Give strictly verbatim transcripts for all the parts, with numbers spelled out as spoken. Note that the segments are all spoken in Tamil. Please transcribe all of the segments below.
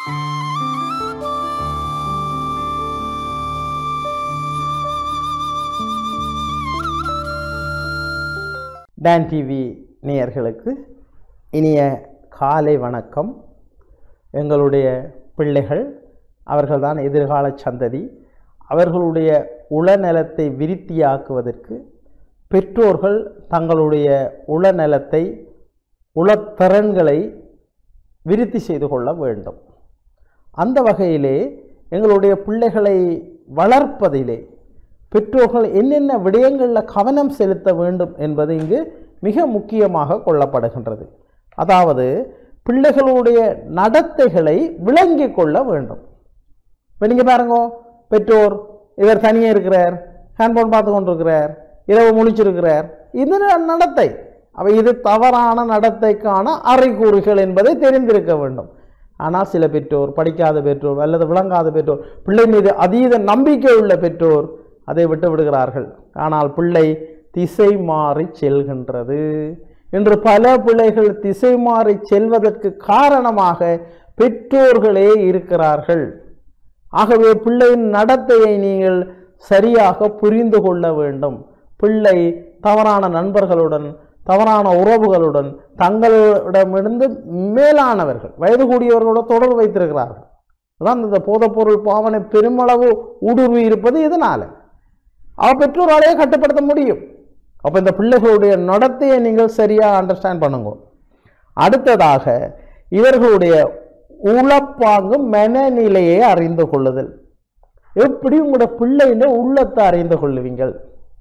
டான் டிவி நேயர்களுக்கு இனிய காலை வணக்கம். எங்களுடைய பிள்ளைகள் அவர்கள்தான் எதிர்கால சந்ததி. அவர்களுடைய உளநலத்தை விருத்தியாக்குவதற்கு பெற்றோர்கள் தங்களுடைய உளநலத்தை உளத்திறன்களை விருத்தி செய்து கொள்ள வேண்டும். அந்த வகையிலே எங்களுடைய பிள்ளைகளை வளர்ப்பதிலே பெற்றோர்கள் என்னென்ன விடயங்களில் கவனம் செலுத்த வேண்டும் என்பது இங்கு மிக முக்கியமாக கொள்ளப்படுகின்றது. அதாவது பிள்ளைகளுடைய நடத்தைகளை விளங்கி கொள்ள வேண்டும். இப்போ நீங்கள் பாருங்க, பெற்றோர் இவர் தனியே இருக்கிறார், ஹேண்ட்போன் பார்த்து கொண்டிருக்கிறார், இரவு முழிச்சிருக்கிறார், இது நடத்தை. அவை இது தவறான நடத்தைக்கான அறிகுறிகள் என்பதை தெரிந்திருக்க வேண்டும். ஆனால் சில பெற்றோர், படிக்காத பெற்றோர் அல்லது விளங்காத பெற்றோர், பிள்ளை மீது அதீத நம்பிக்கை உள்ள பெற்றோர் அதை விட்டு விடுகிறார்கள். ஆனால் பிள்ளை திசை மாறி செல்கின்றது. இன்று பல பிள்ளைகள் திசை மாறி செல்வதற்கு காரணமாக பெற்றோர்களே இருக்கிறார்கள். ஆகவே பிள்ளையின் நடத்தையை நீங்கள் சரியாக புரிந்து கொள்ள வேண்டும். பிள்ளை தவறான நண்பர்களுடன், தவறான உறவுகளுடன், தங்களிடமிருந்து மேலானவர்கள் வயது கூடியவர்களோட தொடர்பு வைத்திருக்கிறார்கள். அதான் இந்த போதைப்பொருள் பாவனை பெருமளவு ஊடுருவி இருப்பது இதனால. அவ பெற்றோராலேயே கட்டுப்படுத்த முடியும். அப்போ இந்த பிள்ளைகளுடைய நடத்தையை நீங்கள் சரியாக அண்டர்ஸ்டாண்ட் பண்ணுங்க. அடுத்ததாக இவர்களுடைய உளப்பாங்கு மனநிலையை அறிந்து கொள்ளுதல். எப்படி உங்களோட பிள்ளைன்னு உள்ளத்தை அறிந்து கொள்ளுவீங்கள்?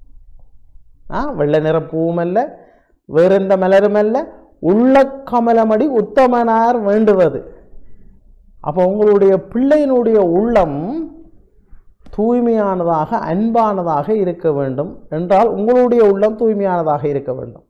ஆ வெள்ளை நிற பூவும் அல்ல, வேற எந்த மலரும் அல்ல, உள்ள கமலமடி உத்தமனார் வேண்டுவது. அப்போ உங்களுடைய பிள்ளையினுடைய உள்ளம் தூய்மையானதாக அன்பானதாக இருக்க வேண்டும் என்றால் உங்களுடைய உள்ளம் தூய்மையானதாக இருக்க வேண்டும்.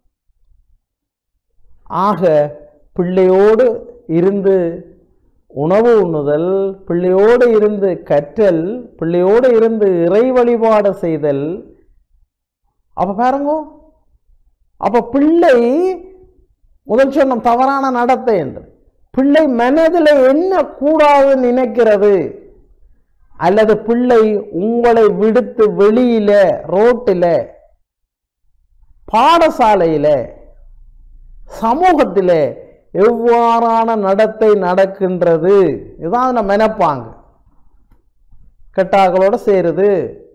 ஆக பிள்ளையோடு இருந்து உணவு உண்ணுதல், பிள்ளையோடு இருந்து கற்றல், பிள்ளையோடு இருந்து இறை வழிபாடு செய்தல். அப்ப பாருங்க, அப்ப பிள்ளை முதல் சொன்ன தவறான நடத்தை என்று பிள்ளை மனதில் என்ன கூடாது நினைக்கிறது, அல்லது பிள்ளை உங்களை விடுத்து வெளியில, ரோட்டில, பாடசாலையில, சமூகத்தில் எவ்வாறான நடத்தை நடக்கின்றது, இதுதான் மெனப்பாங்க. கெட்டாக்களோட சேருது,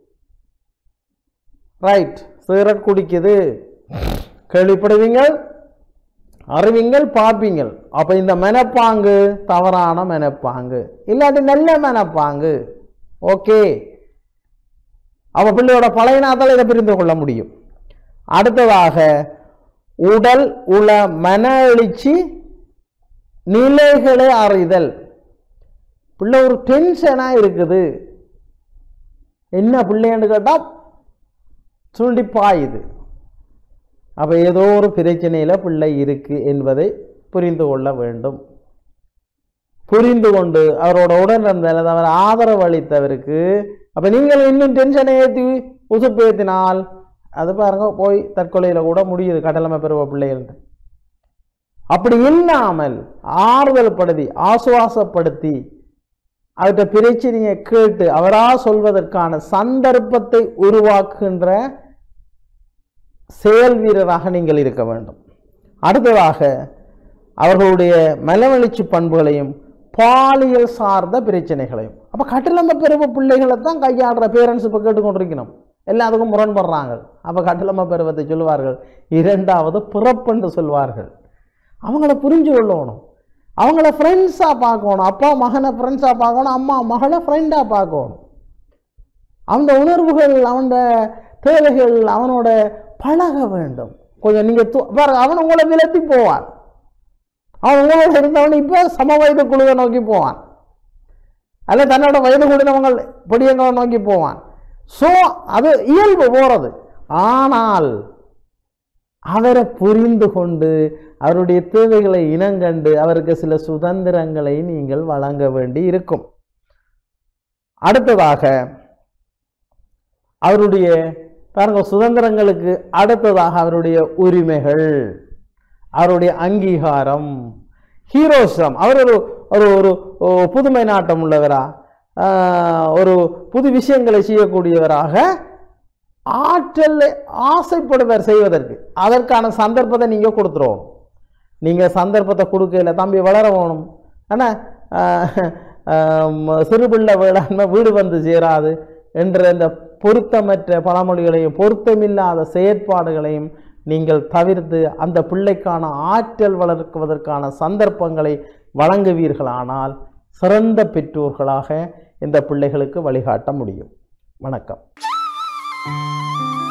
ரைட், சிகரெட் குடிக்குது, கேள்விப்படுவீங்கள், அறிவீங்கள், பார்ப்பீங்கள். அப்ப இந்த மெனப்பாங்கு தவறான மெனப்பாங்கு, இல்லாட்டி நல்ல மெனப்பாங்கு. ஓகே, அவ பிள்ளையோட பழையனாத்தால் இதை புரிந்து கொள்ள முடியும். அடுத்ததாக உடல் உள மன எழுச்சி நிலைகளை அறிதல். பிள்ளை ஒரு டென்ஷனா இருக்குது, என்ன பிள்ளைன்னு கேட்டா சுண்டி பாயுது. அப்ப ஏதோ ஒரு பிரச்சனையில பிள்ளை இருக்கு என்பதை புரிந்து கொள்ள வேண்டும். புரிந்து கொண்டு அவரோட உடனிருந்தால் அவர் ஆதரவு அளித்தவருக்கு, அப்ப நீங்கள் இன்னும் டென்ஷனை ஏற்றி உசுப்பு ஏற்றினால் அது பாருங்க போய் தற்கொலையில கூட முடியுது கடலமை பெறுவ பிள்ளைகள். அப்படி இல்லாமல் ஆறுதல் படுத்தி ஆசுவாசப்படுத்தி அவற்றை பிரச்சனையை கேட்டு அவரா சொல்வதற்கான சந்தர்ப்பத்தை உருவாக்குகின்ற செயல் வீரராக நீங்கள் இருக்க வேண்டும். அடுத்ததாக அவர்களுடைய மனவெழுச்சி பண்புகளையும் பாலியல் சார்ந்த பிரச்சனைகளையும். அப்ப கட்டிலம்ப பெருவ பிள்ளைகளை தான் கையாடுற பேரண்ட்ஸ் இப்ப கேட்டுக்கொண்டிருக்கணும். எல்லாத்துக்கும் முரண்படுறாங்க. அப்ப கட்டிலம்ப பருவத்தை சொல்லுவார்கள், இரண்டாவது பிறப்பென்று சொல்வார்கள். அவங்கள புரிஞ்சு கொள்ளணும், அவங்கள ஃப்ரெண்ட்ஸா பார்க்கணும். அப்பா மகனை ஃப்ரெண்ட்ஸா பார்க்கணும், அம்மா மகளை ஃப்ரெண்டா பார்க்கணும். அவனோட உணர்வுகள், அவனோட தேவைகள் அவனோட பழக வேண்டும். கொஞ்சம் நீங்க அவன் உங்களை விலத்தி போவான். அவன் உங்களோட இருந்தவன் இப்ப சம வயது குழுவை நோக்கி போவான், அல்ல தன்னோட வயது கூடினவங்க பொடியங்களை நோக்கி போவான். ஸோ அது இயல்பு போறது. ஆனால் அவரை புரிந்து கொண்டு அவருடைய தேவைகளை இனங்கண்டு அவருக்கு சில சுதந்திரங்களை நீங்கள் வழங்க வேண்டி இருக்கும். அடுத்ததாக அவருடைய பாருங்க சுதந்திரங்களுக்கு அடுத்ததாக அவருடைய உரிமைகள், அவருடைய அங்கீகாரம், ஹீரோசம். அவர் ஒரு ஒரு ஒரு புதுமை நாட்டம் உள்ளவரா, ஒரு புது விஷயங்களை செய்யக்கூடியவராக ஆற்றல் ஆசைப்படுவர் செய்வதற்கு. அதற்கான சந்தர்ப்பத்தை நீங்கள் கொடுத்துருவோம். நீங்கள் சந்தர்ப்பத்தை கொடுக்கல, தம்பி வளர வேணும், ஆனால் சிறுபிள்ளை வேளாண்மை வீடு வந்து சேராது என்ற இந்த பொருத்தமற்ற பழமொழிகளையும் பொருத்தமில்லாத செயற்பாடுகளையும் நீங்கள் தவிர்த்து அந்த பிள்ளைக்கான ஆற்றல் வளர்க்குவதற்கான சந்தர்ப்பங்களை வழங்குவீர்களானால் சிறந்த பெற்றோர்களாக இந்த பிள்ளைகளுக்கு வழிகாட்ட முடியும். வணக்கம்.